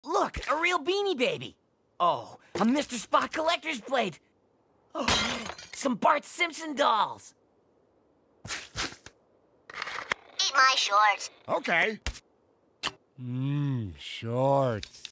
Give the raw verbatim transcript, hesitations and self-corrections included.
Look, a real Beanie Baby. Oh, a Mister Spot collector's plate. Oh, some Bart Simpson dolls. Eat my shorts. Okay. Mmm, shorts.